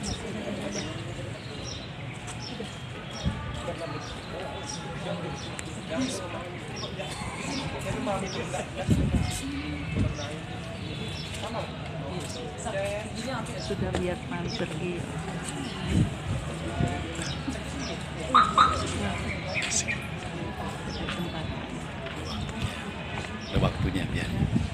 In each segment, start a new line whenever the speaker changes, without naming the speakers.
Sudah lihat man pergi.
Ada waktunya biar.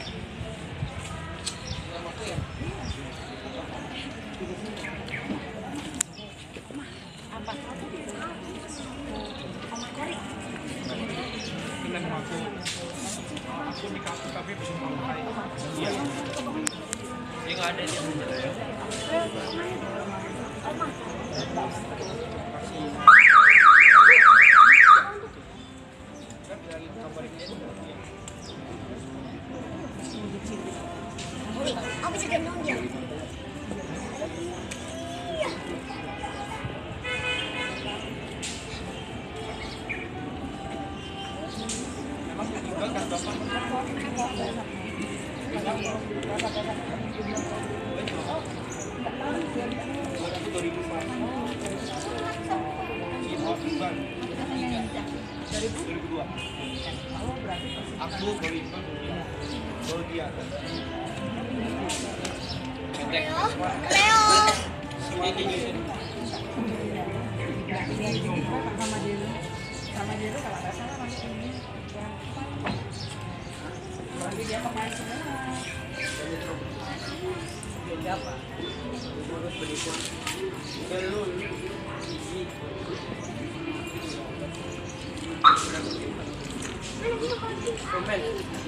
Aku di kampus tapi bisa mulai. Iya. Dia nggak ada dia.
Apa sih dia?
Aku baru dia.
Leo.
Sama dia kalau nggak salah masih ini. Berarti dia pemain semua. Dia apa?
Urus berikut. Komen.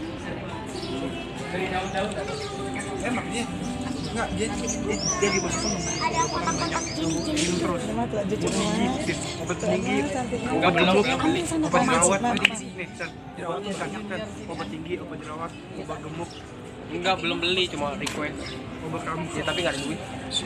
Dari daun-daun. Emang dia enggak dia dimasukkan.
Ada kotak-kotak gini.
Terus. Obat tinggi.
Enggak belum
beli. Obat jerawat nih, obat tinggi, obat jerawat, obat gemuk. Enggak belum beli, cuma request. Obat kamu ya tapi enggak ada duit.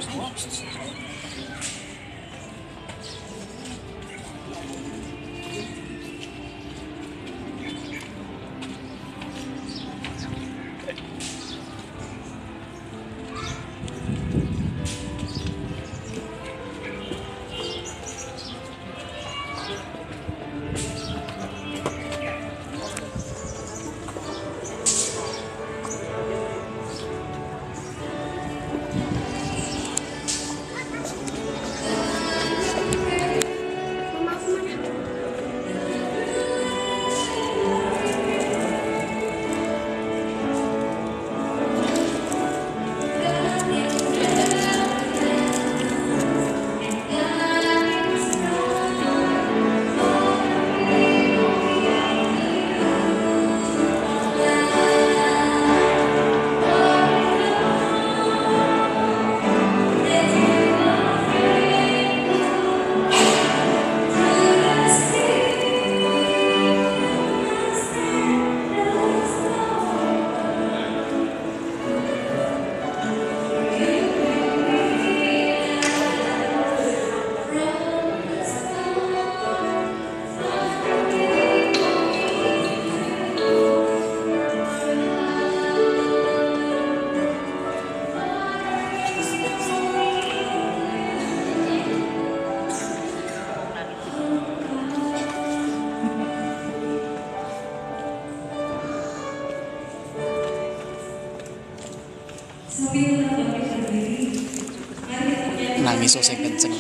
Nangis sing kenceng.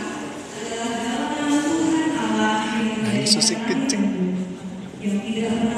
Nangis sing kenceng.